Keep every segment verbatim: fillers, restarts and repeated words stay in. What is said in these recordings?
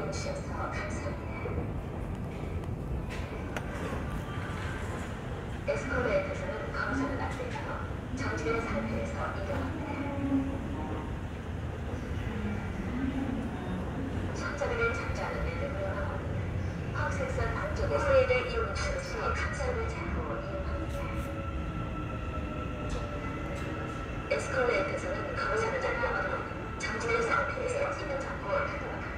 이용주셔서 감사합니다. 에스컬레이터에서는 검사는 안 되며 정지된 상태에서 이동합니다. 손잡이를 잡지 않으면 황색선 방쪽에 호의를 이용주셔서 감사를 잡고 이용합니다. 에스컬레이터에서는 검사는 안 되며 정지된 상태에서 이동 잡고 하도록 합니다.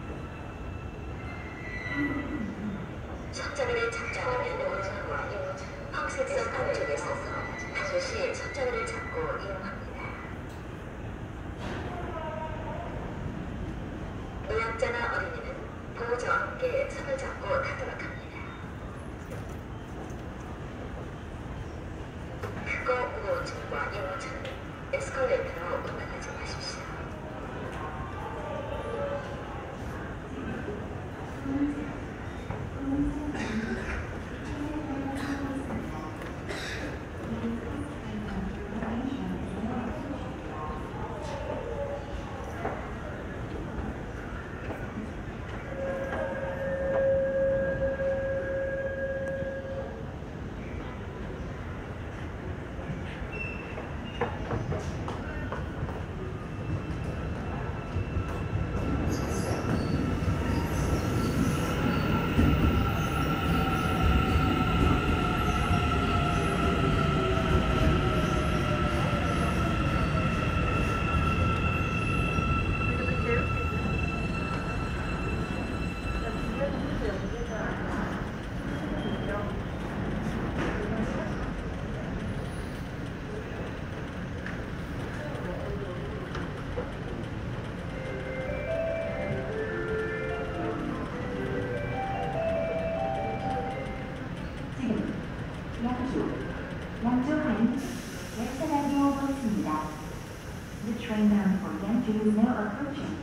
손잡이를 잡지 않으면 오른쪽과 황색선 안쪽에 서서 반드시 손잡이를 잡고 이용합니다. 노약자나 어린이는 보호자와 함께 손을 잡고 타도록 합니다. 크고 무거운 짐과 이용차는 에스컬레이터로 운반하지 마십시오. 양조한 웹사이트에 오고 있습니다. The train bound for Yanju is now approaching.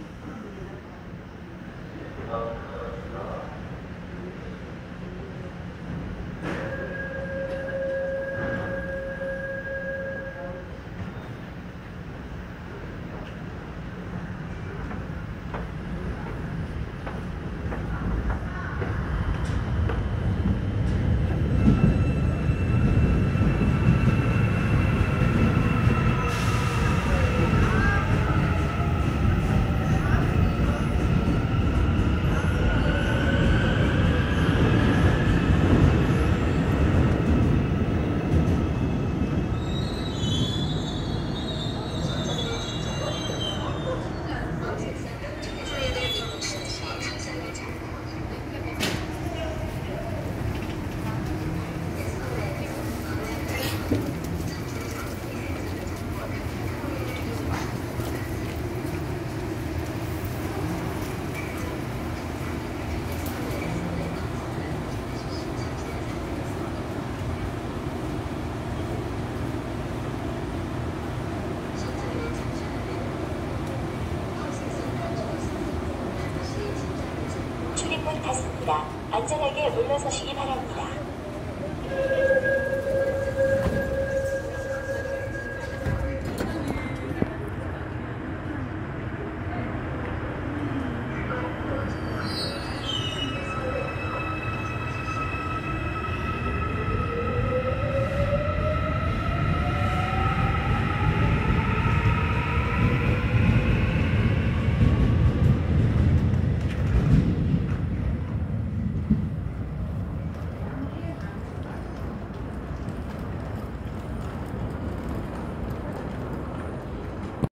출입문 닫습니다. 안전하게 물러서시기 바랍니다.